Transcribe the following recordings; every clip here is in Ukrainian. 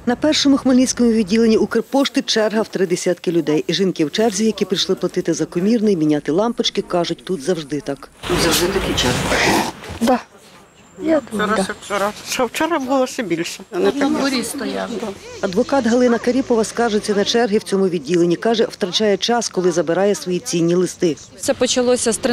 На першому хмельницькому відділенні Укрпошти черга в 30 людей. І жінки в черзі, які прийшли платити за комірний, міняти лампочки, кажуть, тут завжди так. Тут завжди такі черги? Так. Я Вчора було ще більше. на дворі стояв. Адвокат Галина Каріпова скаржиться на черги в цьому відділенні. Каже, втрачає час, коли забирає свої цінні листи. Це почалося з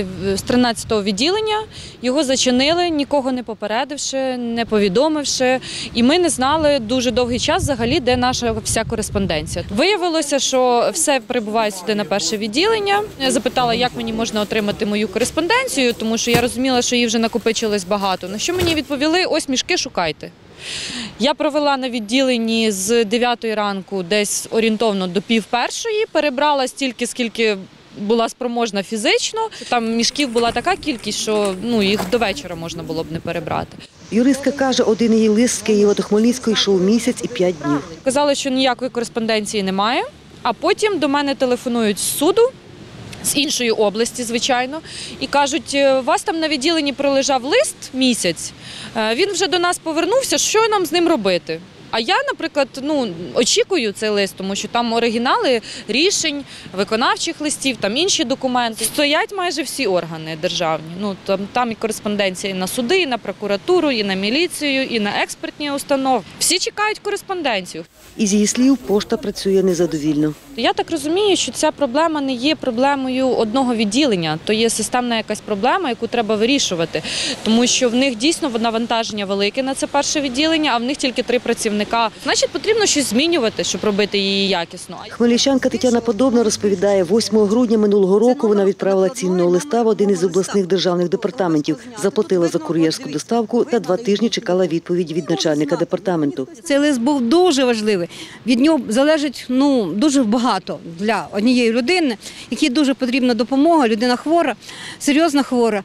13-го відділення. Його зачинили, нікого не попередивши, не повідомивши. І ми не знали дуже довгий час взагалі, де наша вся кореспонденція. Виявилося, що все прибуває сюди на перше відділення. Я запитала, як мені можна отримати мою кореспонденцію, тому що я розуміла, що її вже накопичилось багато. На що мені відповіли: ось мішки шукайте. Я провела на відділенні з 9 ранку десь орієнтовно до 12:30, перебрала стільки, скільки була спроможна фізично. Там мішків була така кількість, що їх до вечора можна було б не перебрати. Юристка каже, один її лист з Києва до Хмельницького йшов місяць і 5 днів. Казали, що ніякої кореспонденції немає, а потім до мене телефонують з суду, з іншої області, звичайно, і кажуть: у вас там на відділенні пролежав лист місяць, він вже до нас повернувся, що нам з ним робити? А я, наприклад, очікую цей лист, тому що там оригінали рішень, виконавчих листів, там інші документи. Стоять майже всі органи державні. Там і кореспонденція і на суди, і на прокуратуру, і на міліцію, і на експертні установи. Всі чекають кореспонденцію. Із її слів, пошта працює незадовільно. Я так розумію, що ця проблема не є проблемою одного відділення, то є системна якась проблема, яку треба вирішувати. Тому що в них дійсно навантаження велике на це перше відділення, а в них тільки 3 працівника. Значить, потрібно щось змінювати, щоб робити її якісно. Хмельничанка Тетяна Подобна розповідає, 8 грудня минулого року вона відправила цінного листа в один із обласних державних департаментів, заплатила за кур'єрську доставку та 2 тижні чекала відповіді від начальника департаменту. Цей лист був дуже важливий. Від нього залежить дуже багато для однієї людини, якій дуже потрібна допомога, людина хвора, серйозно хвора.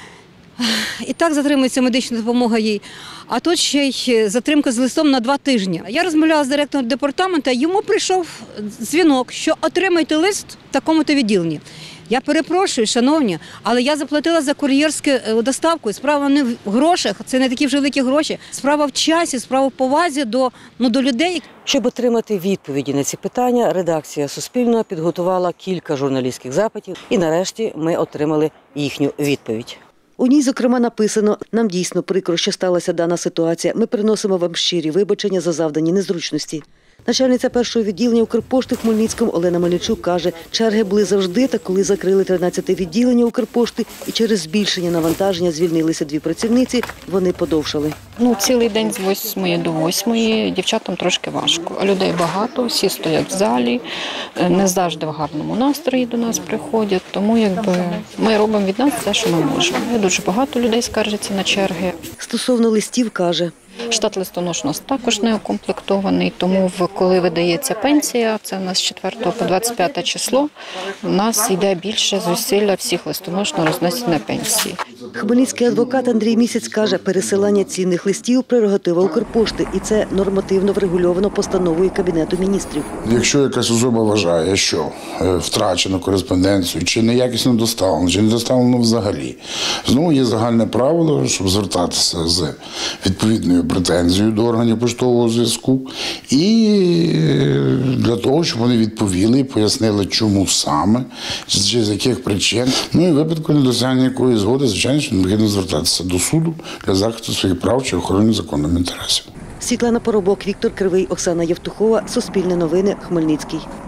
І так затримується медична допомога їй. А тут ще й затримка з листом на 2 тижні. Я розмовляла з директором департаменту, йому прийшов дзвінок, що отримайте лист в такому-то відділенні. Я перепрошую, шановні, але я заплатила за кур'єрську доставку. Справа не в грошах, це не такі вже великі гроші. Справа в часі, справа в повазі до людей. Щоб отримати відповіді на ці питання, редакція Суспільного підготувала кілька журналістських запитів і нарешті ми отримали їхню відповідь. У ній, зокрема, написано: «Нам дійсно прикро, що сталася дана ситуація. Ми приносимо вам щирі вибачення за завдані незручності». Начальниця першого відділення Укрпошти в Хмельницькому Олена Мельничук каже, черги були завжди, та коли закрили 13-те відділення Укрпошти і через збільшення навантаження звільнилися 2 працівниці, вони подовшали. Цілий день з 8 до 8 дівчатам трошки важко. А людей багато, всі стоять в залі, не завжди в гарному настрої до нас приходять. Тому ми робимо від нас все, що ми можемо. Дуже багато людей скаржаться на черги. Стосовно листів, каже, штат листонош у нас також не укомплектований, тому коли видається пенсія, це у нас з 4 по 25 число, у нас йде більше зусилля всіх листонош на рознесення пенсії. Хмельницький адвокат Андрій Місяць каже, пересилання цінних листів – прерогатива Укрпошти, і це нормативно врегульовано постановою Кабінету міністрів. Якщо якась особа вважає, що втрачено кореспонденцію, чи неякісно доставлено, чи не доставлено взагалі, знову є загальне правило, щоб звертатися з відповідною претензією до органів поштового зв'язку і для того, щоб вони відповіли і пояснили, чому саме, чи з яких причин. І в випадку недосягнення якої згоди, звичайно, що необхідно звертатися до суду для захисту своїх прав чи охорони законних інтересів. Світлана Поробок, Віктор Кривий, Оксана Євтухова, Суспільне новини, Хмельницький.